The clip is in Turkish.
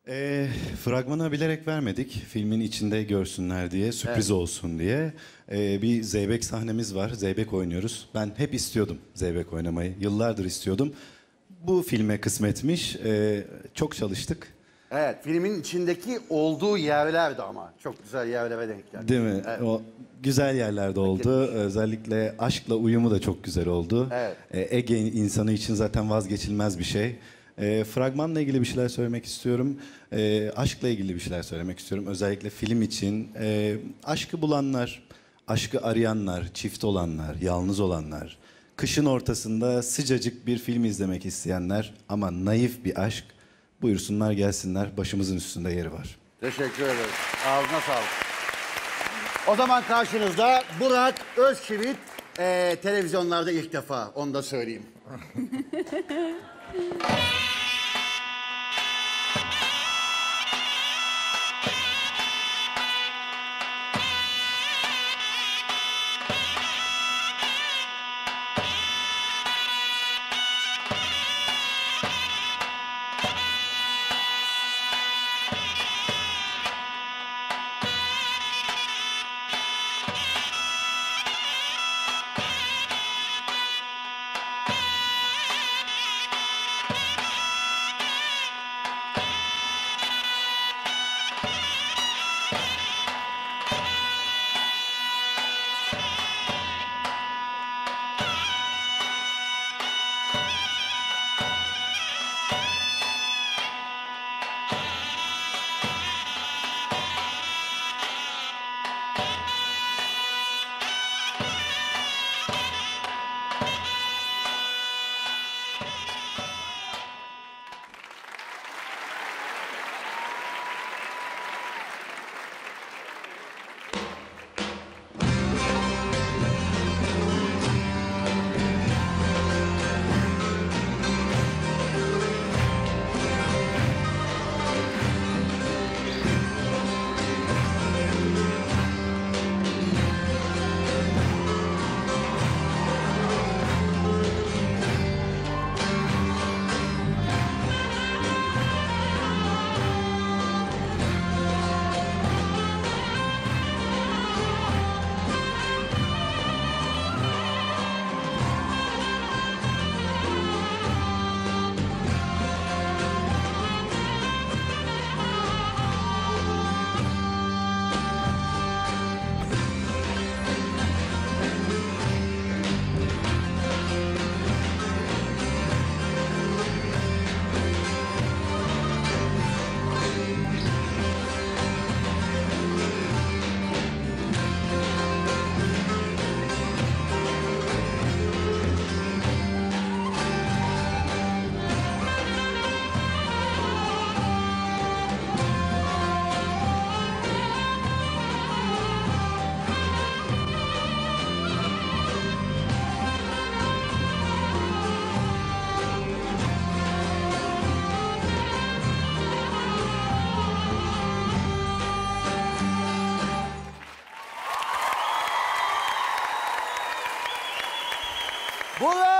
Fragmanı bilerek vermedik. Filmin içinde görsünler diye, sürpriz olsun diye. Bir Zeybek sahnemiz var. Zeybek oynuyoruz. Ben hep istiyordum Zeybek oynamayı. Yıllardır istiyordum. Bu filme kısmetmiş. Çok çalıştık. Evet, filmin içindeki olduğu yerlerdi ama. Çok güzel yerlere denk geldi. Değil mi? Evet. O güzel yerlerde oldu. Özellikle aşkla uyumu da çok güzel oldu. Evet. Ege insanı için zaten vazgeçilmez bir şey. Fragmanla ilgili bir şeyler söylemek istiyorum. Aşkla ilgili bir şeyler söylemek istiyorum. Özellikle film için. Aşkı bulanlar, aşkı arayanlar, çift olanlar, yalnız olanlar, kışın ortasında sıcacık bir film izlemek isteyenler ama naif bir aşk, buyursunlar gelsinler. Başımızın üstünde yeri var. Teşekkür ederiz. Ağzına sağlık. O zaman karşınızda Burak Özçivit. Televizyonlarda ilk defa, onu da söyleyeyim. Burak!